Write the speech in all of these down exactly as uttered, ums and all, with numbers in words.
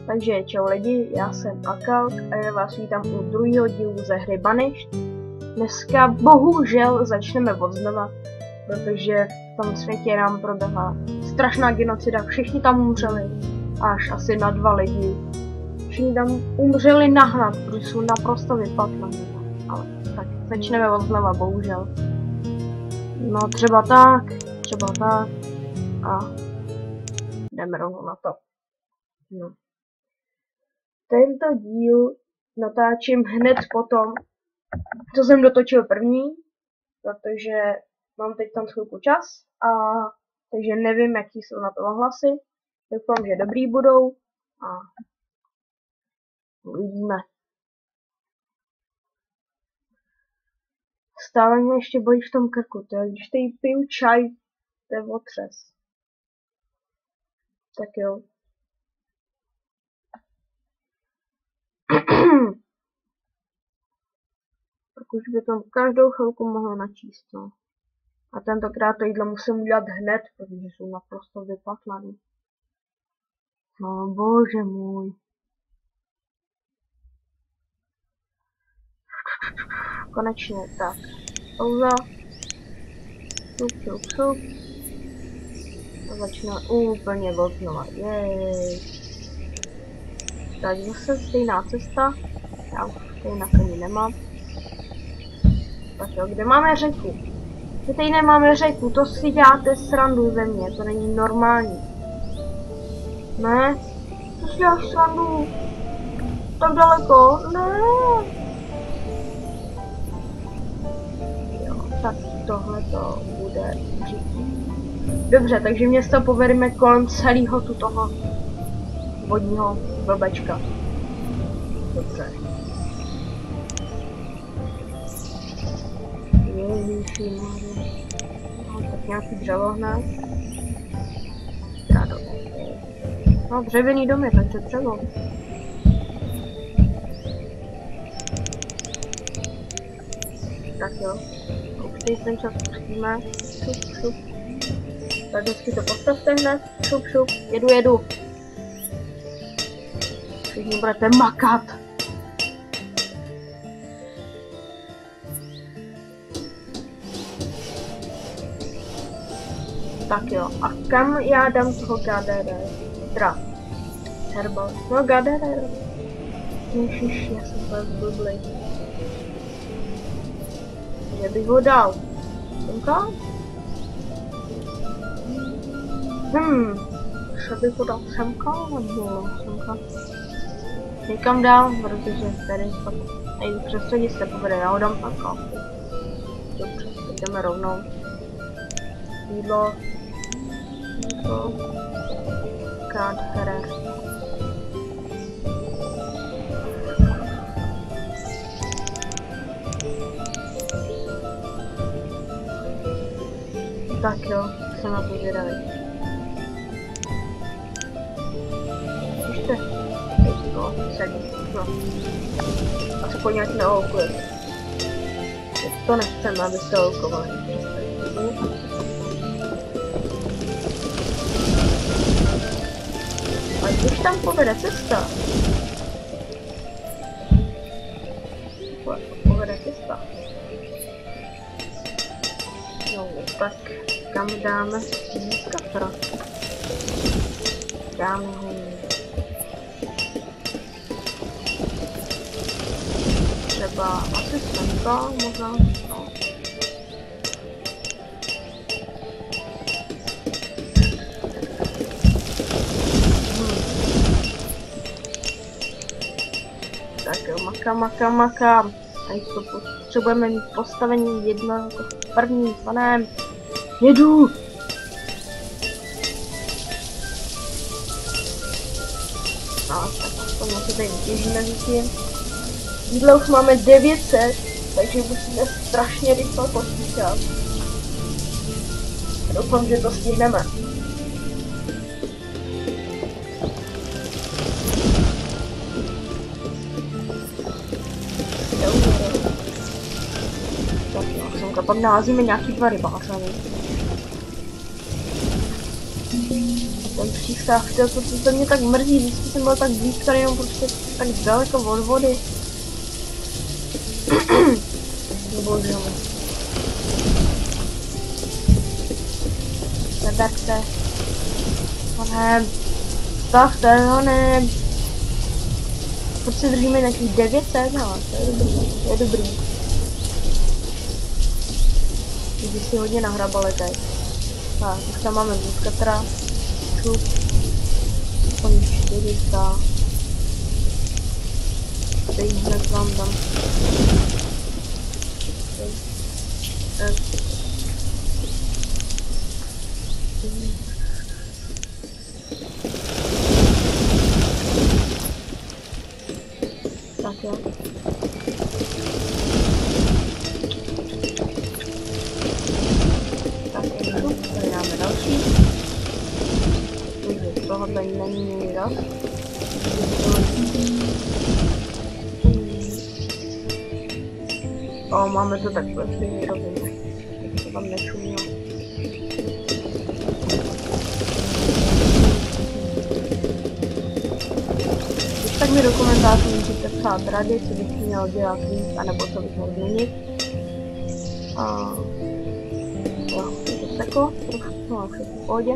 Takže čau lidi, já jsem Akalt a já vás vítám u druhého dílu ze hry Banished. Dneska bohužel začneme od znova, protože v tom světě nám proběhla strašná genocida, všichni tam umřeli, až asi na dva lidi. Všichni tam umřeli nahnat, protože jsou naprosto vypatlení. Ale tak, začneme od znova, bohužel. No třeba tak, třeba tak a jdeme rovnou na to. No. Tento díl natáčím hned potom, co jsem dotočil první, protože mám teď tam chvilku čas, a takže nevím, jaký jsou na to ohlasy. Doufám, že dobrý budou a uvidíme. Stále mě ještě bolí v tom krku, to je, když tady piju čaj, to je otřes. Tak jo. Tak už by tam každou chvilku mohlo načíst, no. A tentokrát to jídlo musím udělat hned, protože jsou naprosto vypatlaný. No bože můj. Konečně, tak. Pauza. Šup, šup, šup. A začne úplně od znova. Jej. Tak zase stejná cesta. Já už stejná ani nemám. Tak jo, kde máme řeku? Kde tady nemáme řeku, to si děláte srandu ze mě, to není normální. Ne? To si děláš srandu? Tak daleko? Ne. Jo, tak tohle to bude říct. Dobře, takže město povedeme kolem celého tu toho vodního blbečka. Dobře. Ježiši, no, tak nějaký dřevo hned. Drádo. No, dřevěný domy, takže dřevo. Tak jo. Už teď ten čas pustíme. Šup, šup. Tak vždycky to postavte hned. Šup, šup. Jedu, jedu. Všichni budete makat. Tak jo, a kam já dám toho Gadere? Teda, Herbal, no Gadere. Ježiš, já jsem byl zblblý. Že bych ho dal? Semka? Hmm, že bych ho dal semka, nebo semka? Někam dál, protože tady pak nejdu přes střediště povede, já ho dám semka. Dobře, jdeme rovnou. Jídlo. Jídlo. Gadere. Tak jo, jsem na to zvědavý. Ještě. Ještě to sedí. No. Aspoň nějak neolkuje. To nechceme, abyste olkovali. A když tam povede cesta. Povede cesta. No, tak kam dáme skafra? Dáme ho. Třeba asistentka, možná. No. Hmm. Tak jo, makám, makám, makám. Tady to potřebujeme mít postavení jedno jako první, panem. Jedu! No, tak aspoň se tady vytěžíme tím. Jídlo už máme devět set, takže musíme strašně rychle počítat. Doufám, že to stihneme. Tak jo, semka, pak naházíme nějaký dva rybáře. ten přístav, to, to, to, to mě tak mrzí, vždycky jsem byl tak blízko, jenom prostě tak daleko od vody. Bože můj. Neberte. Honem. Stavte, honem. Proč si držíme nějakých devět set, no, to je dobrý, to je dobrý. Když si hodně nahrabali teď. Tak, už tam máme buskatra. Šup. Tam čtyři sta. Teď hned vám dám. Tak jo. Tak jo, tady dáme další. Takže tohle není raz. O, máme to takhle stejně rovně. Tak to tam nečumilo. Tak mi do komentářů můžete psát rady, co bych měl dělat víc, anebo co bych měl změnit. A jo, je to seko, trošku, no, všechno v pohodě.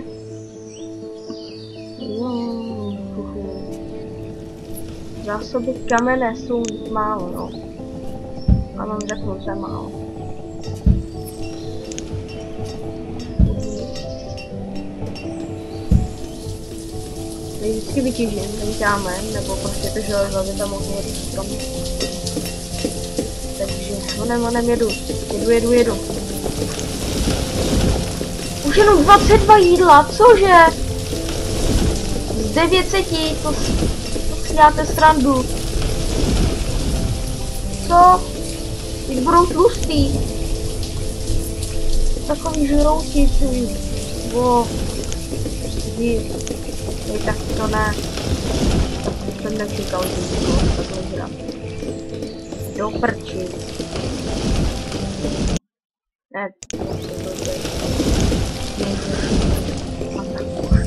Jo, zásoby kamene jsou málo, no. A vám řeknu, že málo. Vždycky vytěžím ten kámen, nebo prostě to železo, aby tam mohlo hodit strom. Takže honem, honem jedu, jedu, jedu, jedu. Už jenom dvacet dva jídla, cože? Z devět set, to, to si dáte srandu. Co? Teď budou tlustý. Takový žrouti, ty. Wow. Hej, tak to ne. Jsem nečekal, že to bylo takhle hra. Do prči. Ne, to se dobře. A tak už.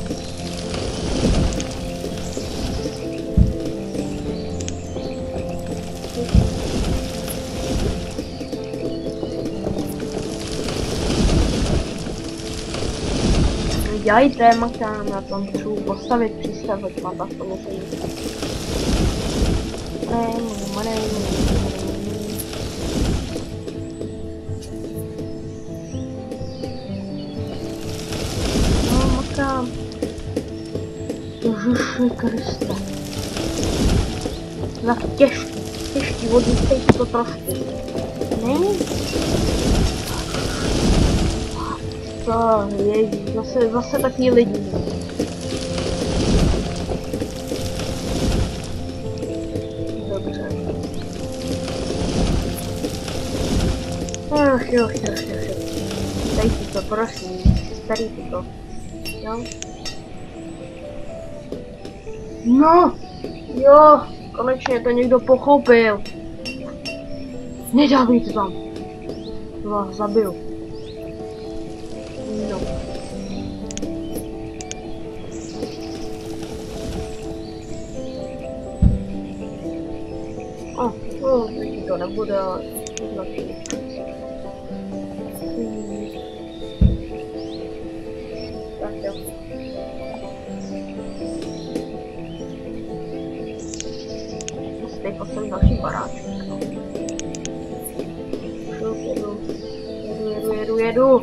Dělejte, makám, na tom potřebuji postavit přístav, ať mám tak to musím. No, makám. Ježiši Kriste. Tak těžký, těžký, odlítejte to trošku. Není? To, ježíš, zase, zase taky lidi. Dobře. Ach jo, jo, jo, jo. Dej si to, prosím. Starý si to. Jo? No! Jo, konečně to někdo pochopil. Nedávej to tam. To vás zabiju. No. Oh, oh, to nebude, ale lepší. Hmm. Tak jo. Teď postavím další baráček. No. Šup, jedu. Jedu, jedu, jedu, jedu.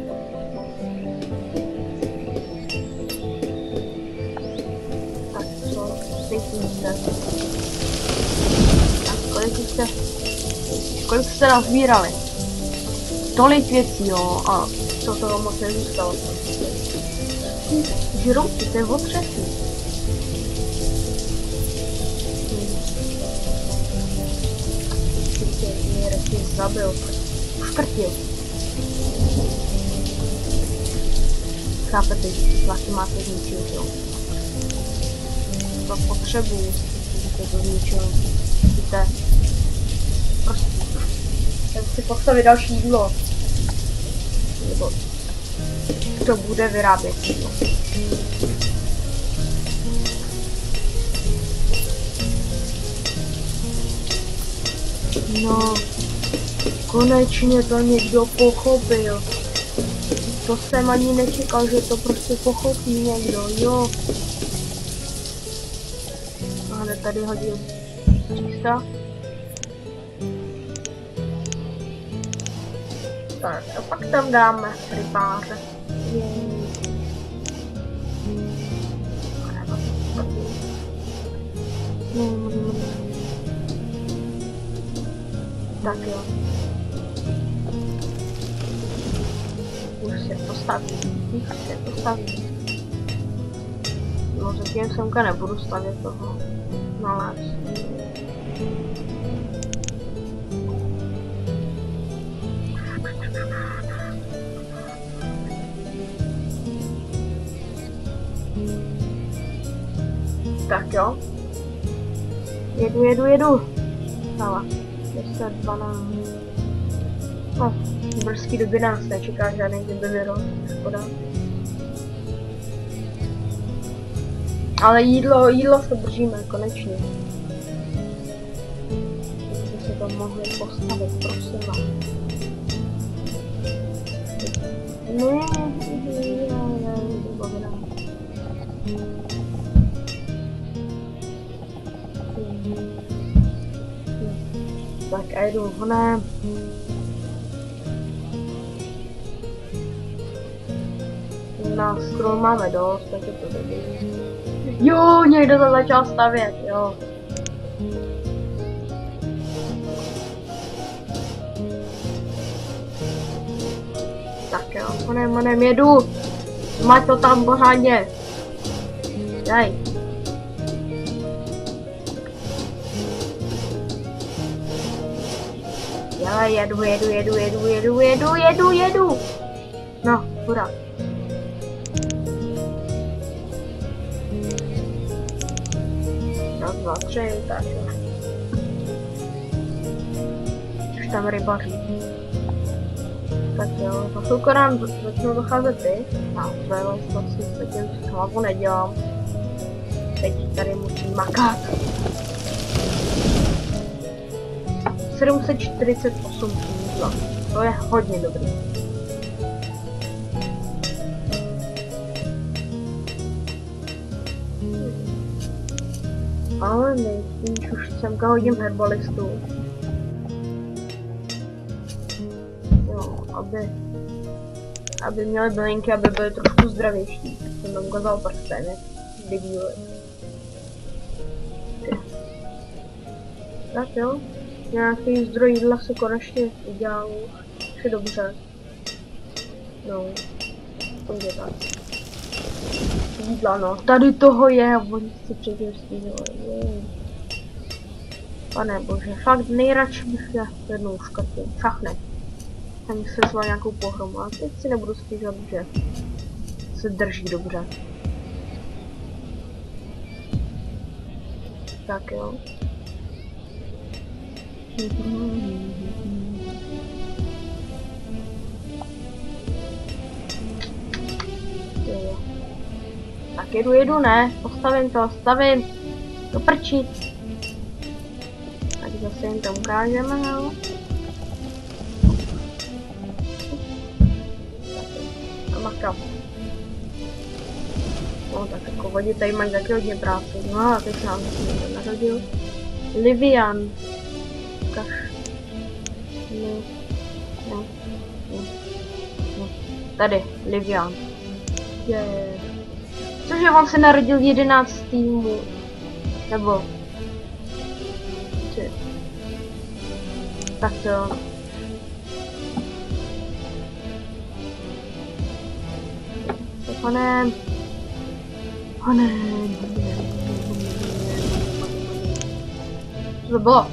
Kolik jste, kolik jste nazbírali? Tolik věcí, jo, a co toho moc nezůstalo. Žrouti, to je otřesný. Určitě mě radši zabil, uškrtil. Chápete, že ty tlaky máte zničit, jo. To potřebuji, že to zničilo. Víte, prostě. Tak si postavit další jídlo. Nebo to bude vyrábět jídlo. No, konečně to někdo pochopil. To jsem ani nečekal, že to prostě pochopí někdo, jo. A hned tady hodil třísta. Tak, a pak tam dáme rybáře. Jej. Tak jo. Už se postaví, už se postaví. No zatím semka nebudu stavět toho na les. Tak jo. Jedu, jedu, jedu. Hala. deset, dvanáct. No, v brzký době nás nečeká žádný debeliro. Škoda. Ale jídlo, jídlo se držíme, konečně. Kdybyste se tam mohli postavit, prosím vás. Ne, ne, ne, dobrá. Tak a jedu honem. Na strom máme dost, tak je to dobrý. Jo, někdo to začal stavět, jo. Tak jo, honem, honem, jedu. Máš to tam pořádně. Daj. Já jedu, jedu, jedu, jedu, jedu, jedu, jedu, jedu. No, hurá. Raz, dva, tři, tak jo. Už tam rybaří. Tak jo, za chvilku nám začnou docházet ty. A to je vlastně s tím hlavu nedělám. Teď tady musím makat. sedm set čtyřicet osm jídla. To je hodně dobrý. Ale nejspíš už semka hodím herbalistů. Jo, aby, aby měli bylinky, aby byly trošku zdravější. Jsem tam ukázal prsten, jak debíle. Tak jo. Nějaký zdroj jídla se konečně udělal, už je dobře. No, to je tak. Jídla, no, tady toho je, oni si předtím stížili. Pane bože, fakt nejradši bych já jednou škatě, fakt ne. Jsem se zval nějakou pohromu, ale teď si nebudu stížovat, že se drží dobře. Tak jo. Tak jedu, jedu, ne, postavím to, stavím, do prčí. Tak zase jim to ukážeme, jo. A makam. No tak jako vodě tady mají taky hodně práce, no a teď se nám někdo narodil. Livian. Kaš. Ne. Ne. Ne. Ne. Tady, Livian. Je. Cože on se narodil jedenáctého Nebo. Či. Tak to. Tak honem. Honem. Co to bylo?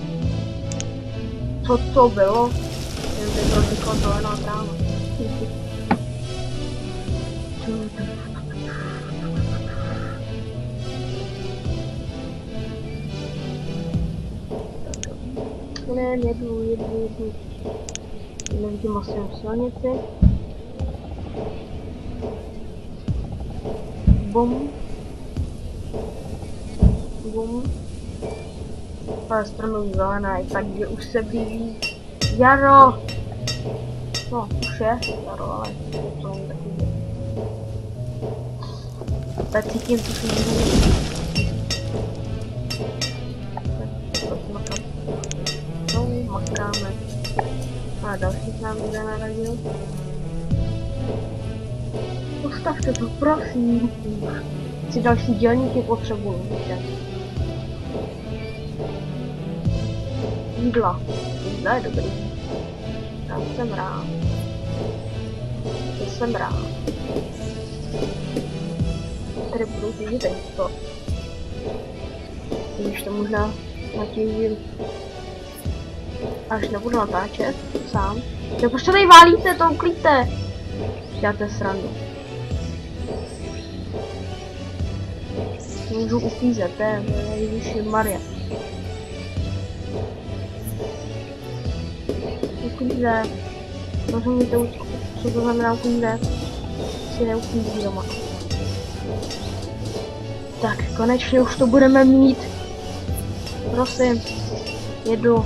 Co to bylo? Jen by to říkal zelená tráva. Ne, jedu, jedu, jedu. Nevidím asi na silnici. Bum. Bum. Ale stromy zelený, takže už se blíží jaro. No, už je jaro, ale to není takový. Tak cítím tu sílu. No, makáme. A další se nám bude naradil. Postavte to, prosím. Si další dělníky potřebuju, víte. Jídla. Jídla je dobrý. Já jsem rád. Já jsem rád. Tady budu těžit to. Když to možná natěžím. Až nebudu natáčet sám. Jo, proč to tady válíte, to uklíďte. Děláte srandu. Můžu uklízet, to je Ježíši Maria. Uklízet. Rozumíte, co to znamená uklízet? Si neuklízí doma. Tak, konečně už to budeme mít. Prosím, jedu.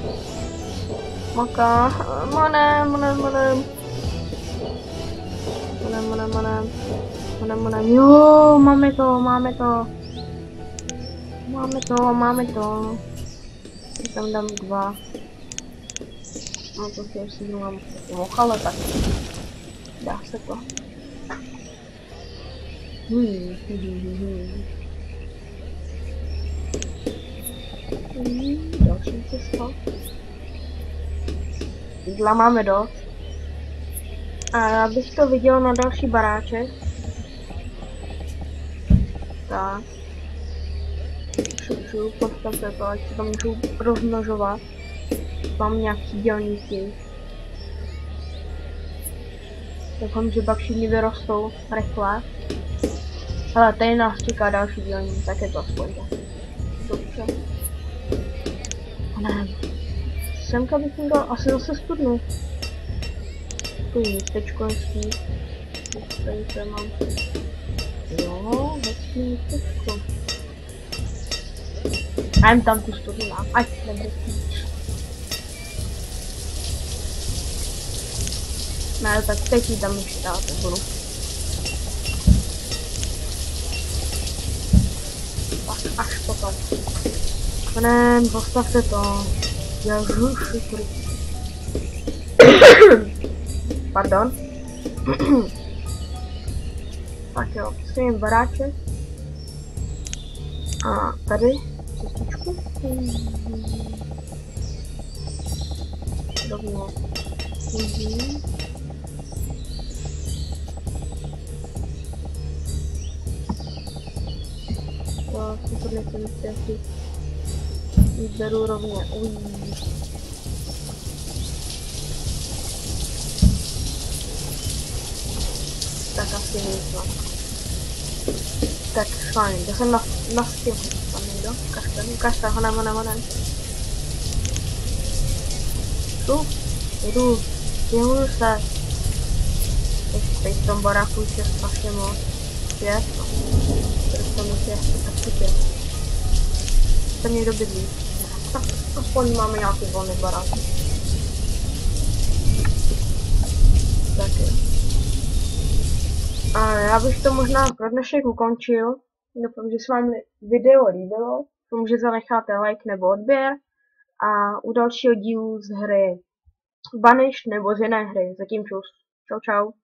Maka, manem, manem, manem. Manem, manem, manem. Manem, manem, jo, máme to, máme to. Máme to, máme to. Tam dám dva. No to si ještě mám moh, ale tak. Dá se to. Hmm, hmm, hmm, hmm. Hmm, další cesta. Jídla máme dost. A já bych to viděl na další baráček. Tak. Šup, šup, postavte to, ať se tam můžu rozmnožovat. Mám nějaký dělníky. Doufám, že pak všichni vyrostou rychle. Ale tady nás čeká další dělní, tak je to aspoň tak. Dobře. Ne. Semka bych jim dal asi zase studnu. Takový místečko hezký. Tady to mám. Jo, hezký místečko. A jim tam tu studnu dám, ať nebude spíš. Ne, tak teď ji tam ještě dát nebudu. Tak až potom. Ne, postavte to. Já žuši, kudy. Pardon. Tak jo, postavím baráček. A tady cestičku. Rovně. Mhm. Jo, super nejsem si beru rovně. Uj. Tak asi nic. Tak fajn, jde jsem na, na stěhu. Tam někdo? Ukažte, ukažte, honem, honem, honem. Tu, jdu, stěhuju se. Teď v tom baráku už je strašně moc. Pět, no. To mi je taky pět. To někdo bydlí. Tak aspoň máme nějaký volný barák. Tak jo. A já bych to možná pro dnešek ukončil. Doufám, že se vám video líbilo. Můžete zanecháte like nebo odběr. A u dalšího dílu z hry Banished nebo z jiné hry. Zatím čus. Čau čau.